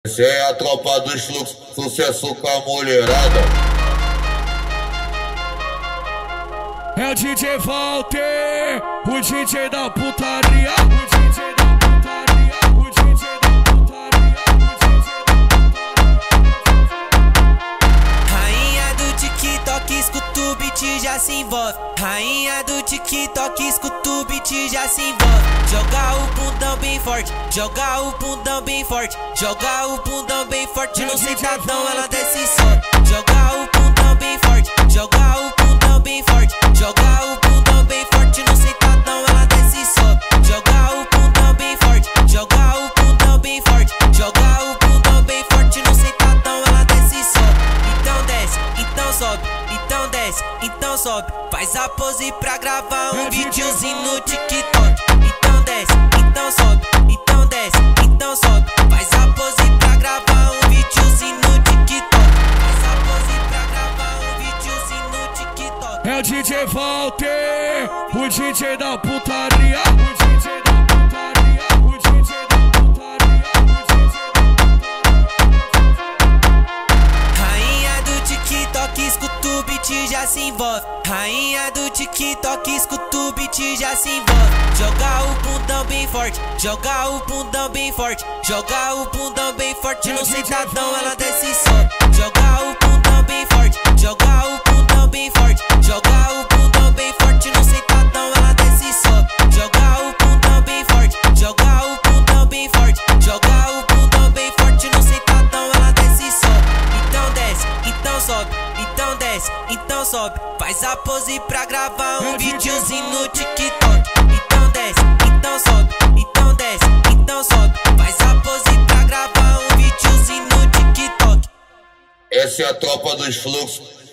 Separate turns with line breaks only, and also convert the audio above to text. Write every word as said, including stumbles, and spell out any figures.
Essa é a tropa dos fluxos, sucesso com a mulherada.
É o D J Walter, o D J da putaria, o D J da putaria, o D J da putaria, o D J da putaria.
Rainha do TikTok, escuta o beat, já se envolve. Rainha do TikTok, escuta o beat, já se envolve. Joga o bundão bem forte, joga o bundão bem forte, joga o bundão bem forte no sentadão, ela desce e sobe. Joga o bundão bem forte, joga o bundão bem forte, joga o bundão bem forte no sentadão, ela desce e sobe. Joga o bundão bem forte, joga o bundão bem forte, joga o bundão bem forte no sentadão, ela desce e sobe. Então desce, então sobe, então desce, então sobe. Faz a pose pra gravar um videozinho no TikTok. Então desce, então sobe, então desce, então sobe. Faz a pose pra gravar um videozinho no TikTok. Faz a pose pra gravar um videozinho no TikTok.
É o D J Walter, o D J da putaria, o D J da putaria, o D J da putaria, o D J da putaria.
Rainha do TikTok, escuta o beat, já se envolve. Rainha do TikTok, escuta o beat, já se envolve. Joga o bundão bem forte, joga o bundão bem forte, joga o bundão bem forte no sentadão, ela desce e sobe. Joga o bundão bem forte, joga o bundão bem forte, joga o bundão bem forte no sentadão, ela desce e sobe. Joga o bundão bem forte, joga o bundão bem forte, joga o bundão bem forte no sentadão, ela desce e sobe. Então desce, então sobe, então desce, então sobe. Faz a pose pra gravar um videozinho no TikTok. Então desce, então sobe, então desce, então sobe. Faz a pose pra gravar um videozinho no TikTok.
Essa é a tropa dos fluxos,